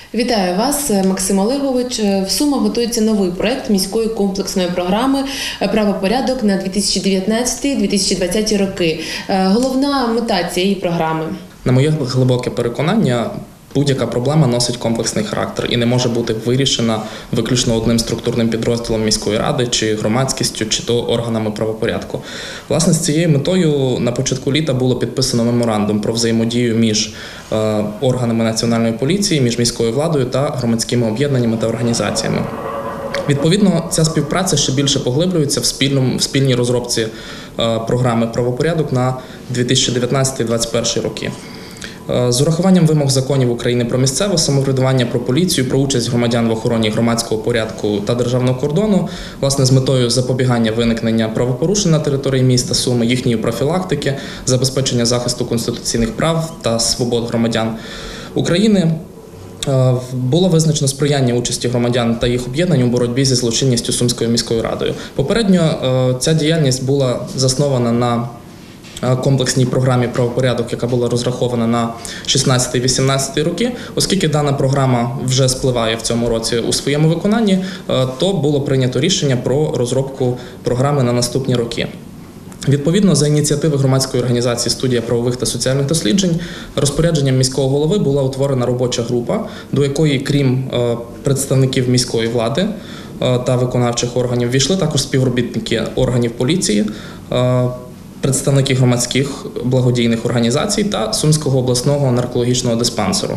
Вітаю вас, Максим Олегович. В Сумах готується новий проект міської комплексної програми «Правопорядок» на 2019-2020 роки. Головна мета цієї програми? На моє глибоке переконання, будь-яка проблема носить комплексний характер і не може бути вирішена виключно одним структурним підрозділом міської ради, чи громадськістю, чи то органами правопорядку. Власне, з цією метою на початку літа було підписано меморандум про взаємодію між органами національної поліції, між міською владою та громадськими об'єднаннями та організаціями. Відповідно, ця співпраця ще більше поглиблюється в спільній розробці програми «Правопорядок» на 2019-2021 роки. З урахуванням вимог законів України про місцеве самоврядування, про поліцію, про участь громадян в охороні громадського порядку та державного кордону, власне, з метою запобігання виникнення правопорушень на території міста Суми, їхньої профілактики, забезпечення захисту конституційних прав та свобод громадян України, було визначено сприяння участі громадян та їх об'єднань у боротьбі зі злочинністю Сумською міською радою. Попередньо ця діяльність була заснована на комплексній програмі «Правопорядок», яка була розрахована на 16-18 роки. Оскільки дана програма вже спливає в цьому році у своєму виконанні, то було прийнято рішення про розробку програми на наступні роки. Відповідно, за ініціативи громадської організації «Студія правових та соціальних досліджень» розпорядженням міського голови була утворена робоча група, до якої, крім представників міської влади та виконавчих органів, ввійшли також співробітники органів поліції, представники громадських благодійних організацій та Сумського обласного наркологічного диспансеру.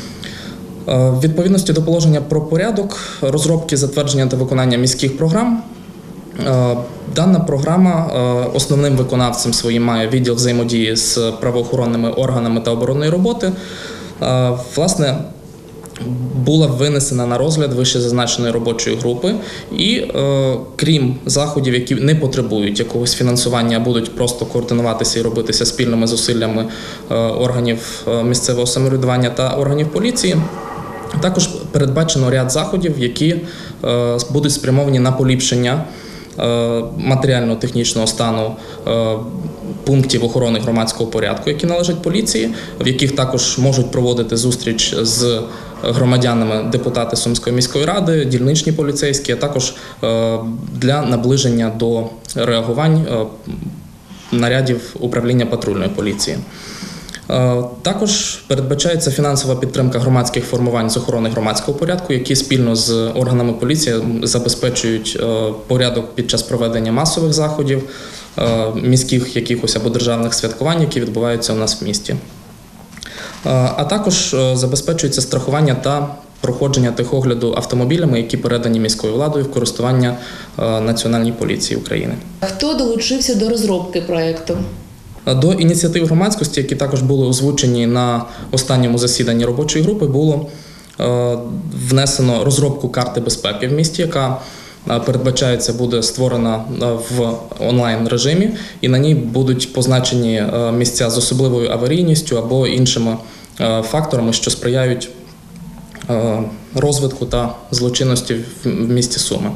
В відповідності до положення про порядок, розробки, затвердження та виконання міських програм, дана програма основним виконавцем своїм має відділ взаємодії з правоохоронними органами та оборонної роботи. Власне, була винесена на розгляд вищезазначеної робочої групи і, крім заходів, які не потребують якогось фінансування, а будуть просто координуватися і робитися спільними зусиллями органів місцевого самоврядування та органів поліції, також передбачено ряд заходів, які будуть спрямовані на поліпшення матеріально-технічного стану пунктів охорони громадського порядку, які належать поліції, в яких також можуть проводити зустріч з громадянами депутати Сумської міської ради, дільничні поліцейські, а також для наближення до реагувань нарядів управління патрульної поліції. Також передбачається фінансова підтримка громадських формувань з охорони громадського порядку, які спільно з органами поліції забезпечують порядок під час проведення масових заходів, міських якихось або державних святкувань, які відбуваються у нас в місті. А також забезпечується страхування та проходження техогляду автомобілями, які передані міською владою в користування Національній поліції України. Хто долучився до розробки проєкту? До ініціатив громадськості, які також були озвучені на останньому засіданні робочої групи, було внесено розробку карти безпеки в місті, яка передбачається буде створена в онлайн-режимі, і на ній будуть позначені місця з особливою аварійністю або іншими факторами, що сприяють розвитку та злочинності в місті Суми.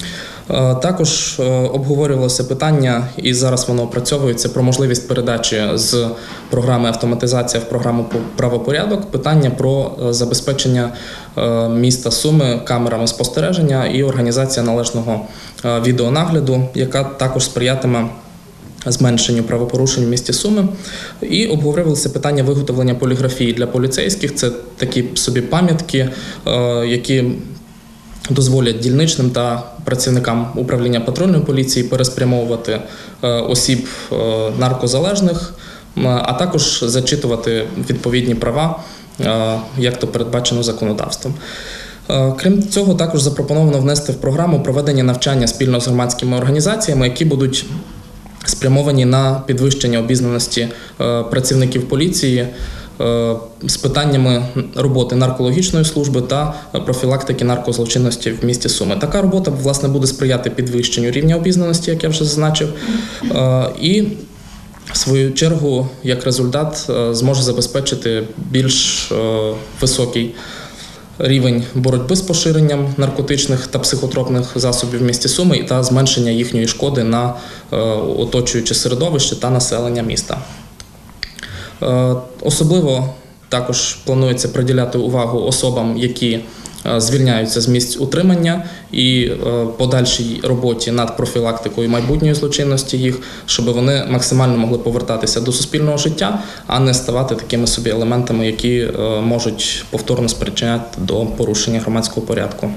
Також обговорювалося питання, і зараз воно опрацьовується, про можливість передачі з програми «Автоматизація» в програму «Правопорядок» питання про забезпечення міста Суми камерами спостереження і організація належного відеонагляду, яка також сприятиме зменшенню правопорушень в місті Суми. І обговорювалося питання виготовлення поліграфії для поліцейських. Це такі собі пам'ятки, які дозволять дільничним та працівникам управління патрульної поліції переспрямовувати осіб наркозалежних, а також зачитувати відповідні права, як то передбачено законодавством. Крім цього, також запропоновано внести в програму проведення навчання спільно з громадськими організаціями, які будуть спрямовані на підвищення обізнаності працівників поліції з питаннями роботи наркологічної служби та профілактики наркозлочинності в місті Суми. Така робота, власне, буде сприяти підвищенню рівня обізнаності, як я вже зазначив, і в свою чергу, як результат, зможе забезпечити більш високий рівень боротьби з поширенням наркотичних та психотропних засобів в місті Суми та зменшення їхньої шкоди на оточуюче середовище та населення міста. Особливо Також планується приділяти увагу особам, які звільняються з місць утримання, і подальшій роботі над профілактикою майбутньої злочинності їх, щоб вони максимально могли повертатися до суспільного життя, а не ставати такими собі елементами, які можуть повторно спричиняти до порушення громадського порядку.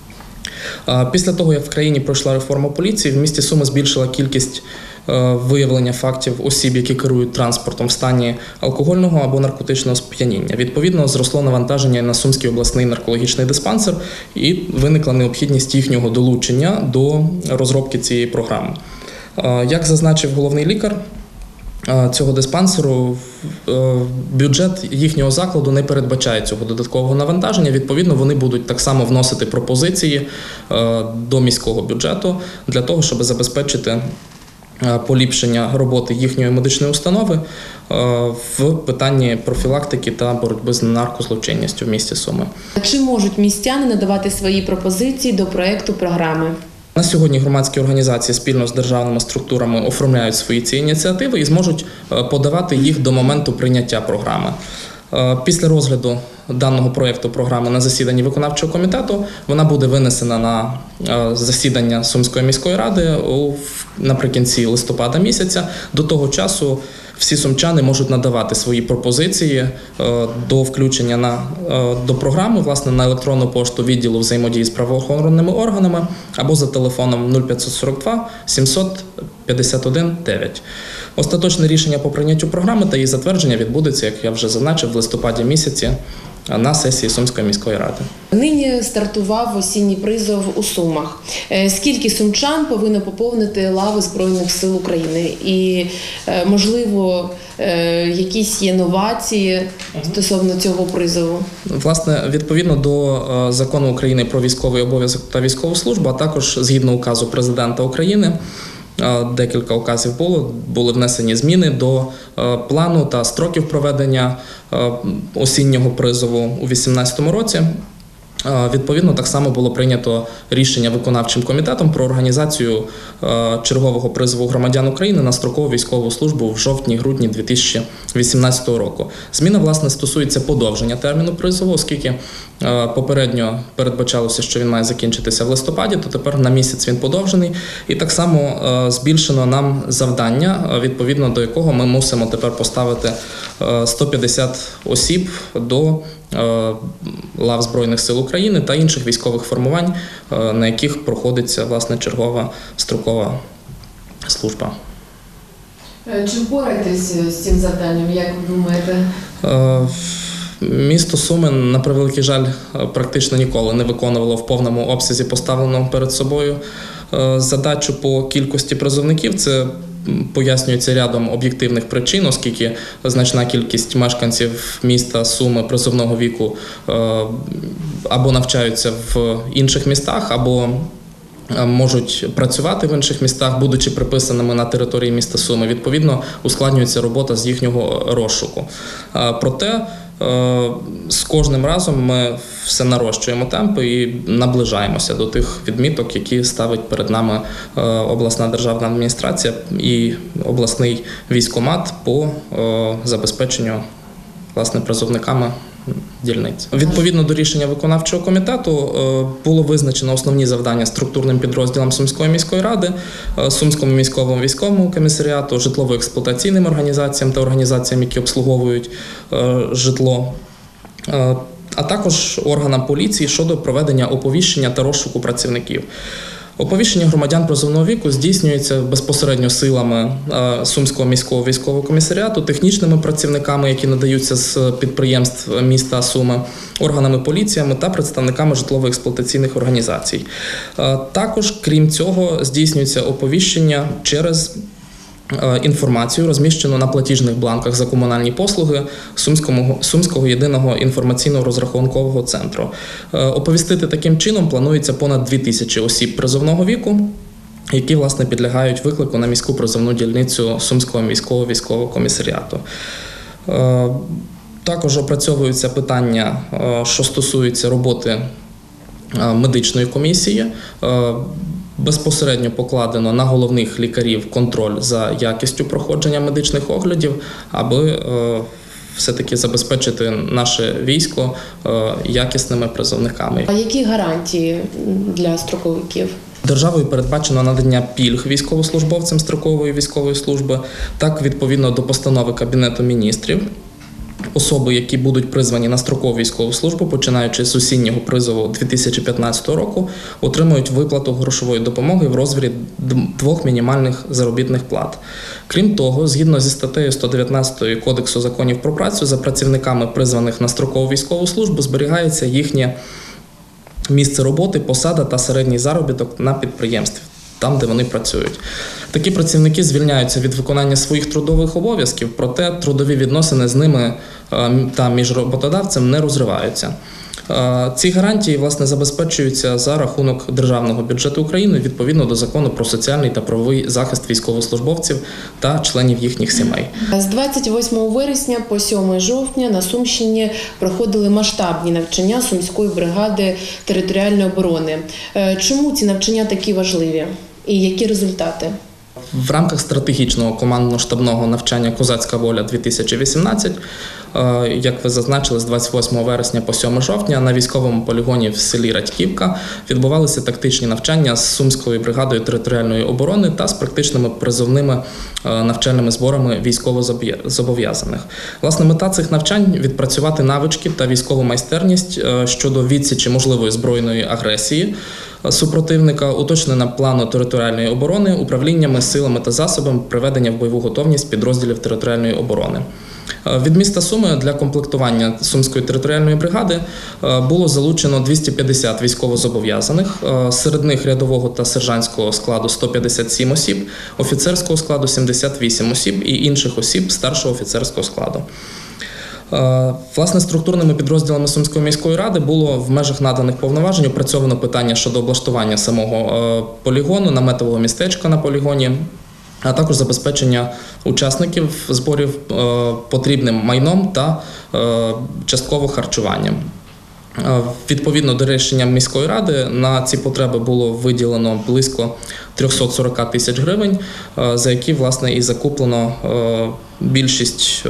Після того, як в країні пройшла реформа поліції, в місті Суми збільшила кількість виявлення фактів осіб, які керують транспортом в стані алкогольного або наркотичного сп'яніння. Відповідно, зросло навантаження на Сумський обласний наркологічний диспансер і виникла необхідність їхнього долучення до розробки цієї програми. Як зазначив головний лікар цього диспансеру, бюджет їхнього закладу не передбачає цього додаткового навантаження. Відповідно, вони будуть так само вносити пропозиції до міського бюджету для того, щоб забезпечити поліпшення роботи їхньої медичної установи в питанні профілактики та боротьби з наркозлочинністю в місті Суми. Чи можуть містяни надавати свої пропозиції до проекту програми? На сьогодні громадські організації спільно з державними структурами оформляють свої ці ініціативи і зможуть подавати їх до моменту прийняття програми. Після розгляду даного проєкту програми на засіданні виконавчого комітету вона буде винесена на засідання Сумської міської ради наприкінці листопада місяця. До того часу всі сумчани можуть надавати свої пропозиції до включення до програми, власне, на електронну пошту відділу взаємодії з правоохоронними органами або за телефоном 0542 751 9. Остаточне рішення по прийняттю програми та її затвердження відбудеться, як я вже зазначив, в листопаді місяці на сесії Сумської міської ради. Нині стартував осінній призов у Сумах. Скільки сумчан повинно поповнити лави Збройних сил України? І, можливо, якісь є новації стосовно цього призову? Власне, відповідно до Закону України про військовий обов'язок та військову службу, а також згідно указу Президента України, декілька указів були внесені зміни до плану та строків проведення осіннього призову у 2018 році. Відповідно, так само було прийнято рішення виконавчим комітетом про організацію чергового призову громадян України на строкову військову службу в жовтні-грудні 2018 року. Зміна, власне, стосується подовження терміну призову, оскільки попередньо передбачалося, що він має закінчитися в листопаді, то тепер на місяць він подовжений. І так само збільшено нам завдання, відповідно до якого ми мусимо тепер поставити 150 осіб до лав Збройних сил України та інших військових формувань, на яких проходиться, власне, чергова строкова служба. Чи впораєтесь з цим завданням, як ви думаєте? Місто Суми, на превеликий жаль, практично ніколи не виконувало в повному обсязі поставлену перед собою задачу по кількості призовників. Це пояснюється рядом об'єктивних причин, оскільки значна кількість мешканців міста Суми призовного віку або навчаються в інших містах, або можуть працювати в інших містах, будучи приписаними на території міста Суми. Відповідно, ускладнюється робота з їхнього розшуку. Проте з кожним разом ми все нарощуємо темпи і наближаємося до тих відміток, які ставить перед нами обласна державна адміністрація і обласний військкомат по забезпеченню, власне, призовниками дільниць. Відповідно до рішення виконавчого комітету було визначено основні завдання структурним підрозділам Сумської міської ради, Сумському міському військовому комісаріату, житлово-експлуатаційним організаціям та організаціям, які обслуговують житло, а також органам поліції щодо проведення оповіщення та розшуку працівників. Оповіщення громадян призовного віку здійснюється безпосередньо силами Сумського міського військового комісаріату, технічними працівниками, які надаються з підприємств міста Суми, органами поліціями та представниками житлово-експлуатаційних організацій. Також, крім цього, здійснюється оповіщення через інформацію, розміщену на платіжних бланках за комунальні послуги Сумського єдиного інформаційно-розрахункового центру. Оповістити таким чином планується понад 2000 осіб призовного віку, які, власне, підлягають виклику на міську призовну дільницю Сумського міського військового комісаріату. Також опрацьовуються питання, що стосуються роботи медичної комісії. Безпосередньо покладено на головних лікарів контроль за якістю проходження медичних оглядів, аби все-таки забезпечити наше військо якісними призовниками. А які гарантії для строковиків? Державою передбачено надання пільг військовослужбовцям строкової військової служби. Так, відповідно до постанови Кабінету міністрів, особи, які будуть призвані на строкову військову службу, починаючи з осіннього призову 2015 року, отримують виплату грошової допомоги в розмірі 2 мінімальних заробітних плат. Крім того, згідно зі статтею 119 Кодексу законів про працю, за працівниками, призваних на строкову військову службу, зберігається їхнє місце роботи, посада та середній заробіток на підприємстві, там, де вони працюють. Такі працівники звільняються від виконання своїх трудових обов'язків, проте трудові відносини з ними та між роботодавцем не розриваються. Ці гарантії, власне, забезпечуються за рахунок Державного бюджету України відповідно до Закону про соціальний та правовий захист військовослужбовців та членів їхніх сімей. З 28 вересня по 7 жовтня на Сумщині проходили масштабні навчання Сумської бригади територіальної оборони. Чому ці навчання такі важливі і які результати? В рамках стратегічного командно-штабного навчання «Козацька воля-2018», як ви зазначили, з 28 вересня по 7 жовтня на військовому полігоні в селі Радьківка відбувалися тактичні навчання з Сумською бригадою територіальної оборони та з практичними призовними навчальними зборами військовозобов'язаних. Власне, мета цих навчань – відпрацювати навички та військову майстерність щодо відсічі можливої збройної агресії супротивника, уточнення плану територіальної оборони, управліннями, силами та засобами приведення в бойову готовність підрозділів територіальної оборони. Від міста Суми для комплектування Сумської територіальної бригади було залучено 250 військовозобов'язаних, серед них рядового та сержантського складу 157 осіб, офіцерського складу 78 осіб і інших осіб старшого офіцерського складу. Власне, структурними підрозділами Сумської міської ради було в межах наданих повноважень опрацьовано питання щодо облаштування самого полігону, наметового містечка на полігоні, а також забезпечення учасників зборів потрібним майном та частково харчуванням. Відповідно до рішення міської ради, на ці потреби було виділено близько 340 тисяч гривень, за які, власне, і закуплено більшість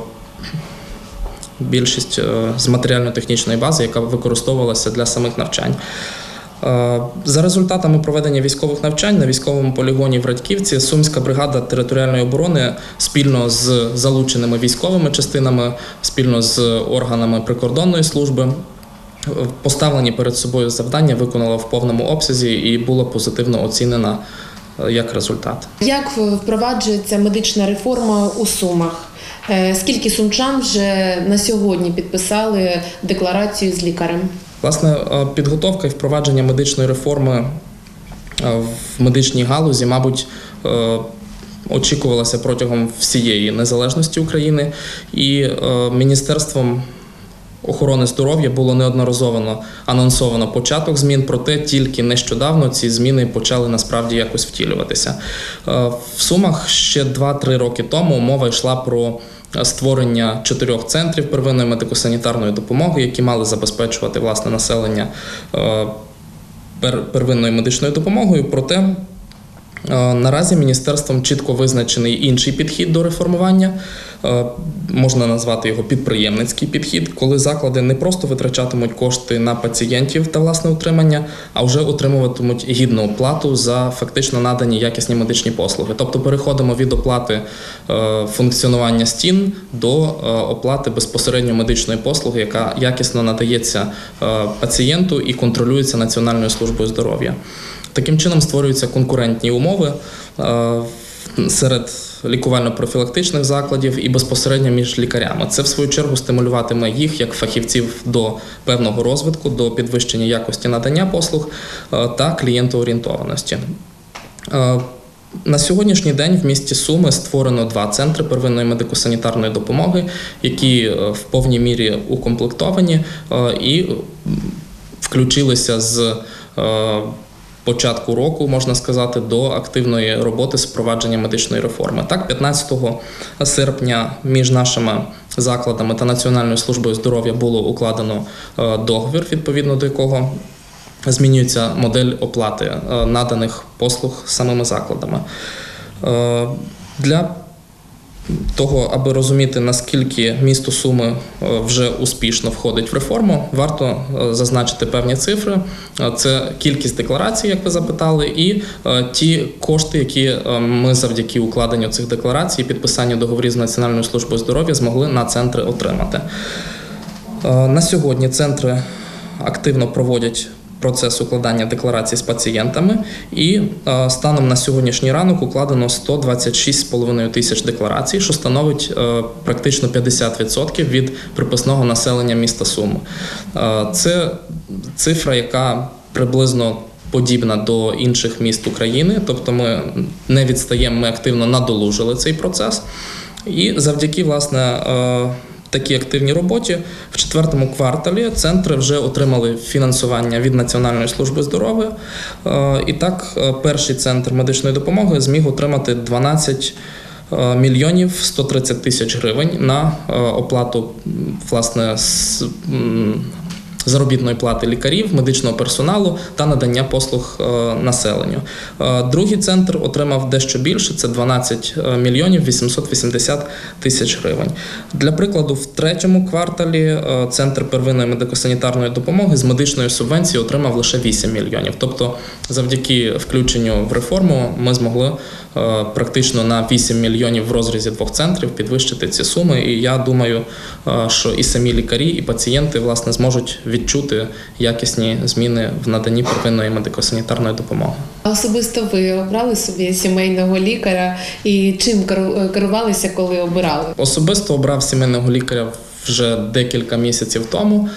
з матеріально-технічної бази, яка використовувалася для самих навчань. За результатами проведення військових навчань на військовому полігоні в Радьківці Сумська бригада територіальної оборони спільно з залученими військовими частинами, спільно з органами прикордонної служби поставлені перед собою завдання виконала в повному обсязі і була позитивно оцінена як результат. Як впроваджується медична реформа у Сумах? Скільки сумчан вже на сьогодні підписали декларацію з лікарем? Власне, підготовка і впровадження медичної реформи в медичній галузі, мабуть, очікувалася протягом всієї незалежності України, і Міністерством охорони здоров'я було неодноразово анонсовано початок змін, проте тільки нещодавно ці зміни почали насправді якось втілюватися. В Сумах ще 2-3 роки тому мова йшла про створення 4 центрів первинної медико-санітарної допомоги, які мали забезпечувати, власне, населення первинною медичною допомогою. Проте наразі міністерством чітко визначений інший підхід до реформування, можна назвати його підприємницький підхід, коли заклади не просто витрачатимуть кошти на пацієнтів та власне утримання, а вже отримуватимуть гідну оплату за фактично надані якісні медичні послуги. Тобто переходимо від оплати функціонування стін до оплати безпосередньо медичної послуги, яка якісно надається пацієнту і контролюється Національною службою здоров'я. Таким чином створюються конкурентні умови серед лікувально-профілактичних закладів і безпосередньо між лікарями. Це, в свою чергу, стимулюватиме їх, як фахівців, до певного розвитку, до підвищення якості надання послуг та клієнтоорієнтованості. На сьогоднішній день в місті Суми створено 2 центри первинної медико-санітарної допомоги, які в повній мірі укомплектовані і включилися з початку року, можна сказати, до активної роботи з впровадження медичної реформи. Так, 15 серпня між нашими закладами та Національною службою здоров'я було укладено договір, відповідно до якого змінюється модель оплати наданих послуг самими закладами. Для того, аби розуміти, наскільки місто Суми вже успішно входить в реформу, варто зазначити певні цифри. Це кількість декларацій, як ви запитали, і ті кошти, які ми завдяки укладенню цих декларацій і підписанню договорів з Національною службою здоров'я змогли на центри отримати. На сьогодні центри активно проводять процес укладання декларацій з пацієнтами, і станом на сьогоднішній ранок укладено 126,5 тисяч декларацій, що становить практично 50% від приписного населення міста Суми. Це цифра, яка приблизно подібна до інших міст України, тобто ми не відстаємо, ми активно надолужили цей процес. І завдяки, власне, такій активній роботі в 4-му кварталі центри вже отримали фінансування від Національної служби здоров'я. І так, перший центр медичної допомоги зміг отримати 12 мільйонів 130 тисяч гривень на оплату, власне, заробітної плати лікарів, медичного персоналу та надання послуг населенню. Другий центр отримав дещо більше, це 12 мільйонів 880 тисяч гривень. Для прикладу, в 3-му кварталі Центр первинної медико-санітарної допомоги з медичної субвенції отримав лише 8 мільйонів. Тобто, завдяки включенню в реформу ми змогли практично на 8 мільйонів в розрізі 2 центрів підвищити ці суми. І я думаю, що і самі лікарі, і пацієнти, власне, зможуть відчути якісні зміни в наданні первинної медико-санітарної допомоги. А особисто ви обрали собі сімейного лікаря і чим керувалися, коли обирали? Особисто обрав сімейного лікаря вже декілька місяців тому.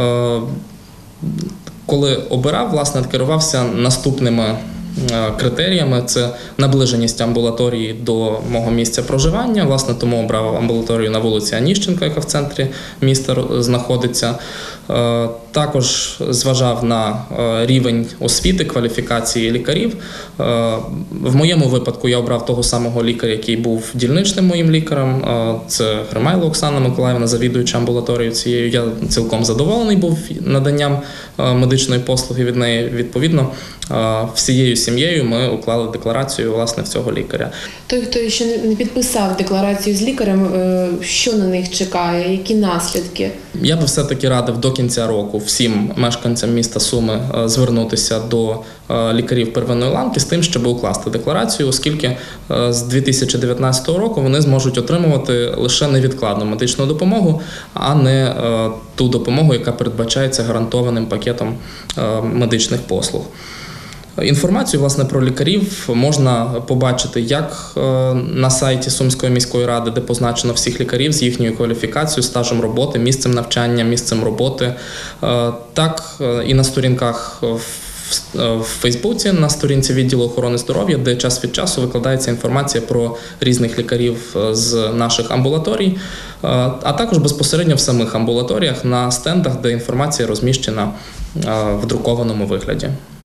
Коли обирав, власне, керувався наступними критеріями. Це наближеність амбулаторії до мого місця проживання. Власне, тому обрав амбулаторію на вулиці Аніщенка, яка в центрі міста знаходиться. Також зважав на рівень освіти, кваліфікації лікарів. В моєму випадку я обрав того самого лікаря, який був дільничним моїм лікарем. Це Гримайло Оксана Миколаївна, завідуюча амбулаторією цією. Я цілком задоволений був наданням медичної послуги від неї. Відповідно, всією сім'єю ми уклали декларацію, власне, в цього лікаря. Той, хто ще не підписав декларацію з лікарем, що на них чекає, які наслідки? Я би все-таки радив до кінця року всім мешканцям міста Суми звернутися до лікарів первинної ланки з тим, щоб укласти декларацію, оскільки з 2019 року вони зможуть отримувати лише невідкладну медичну допомогу, а не ту допомогу, яка передбачається гарантованим пакетом медичних послуг. Інформацію, власне, про лікарів можна побачити як на сайті Сумської міської ради, де позначено всіх лікарів з їхньою кваліфікацією, стажем роботи, місцем навчання, місцем роботи, так і на сторінках в Фейсбуці, на сторінці відділу охорони здоров'я, де час від часу викладається інформація про різних лікарів з наших амбулаторій, а також безпосередньо в самих амбулаторіях на стендах, де інформація розміщена в друкованому вигляді.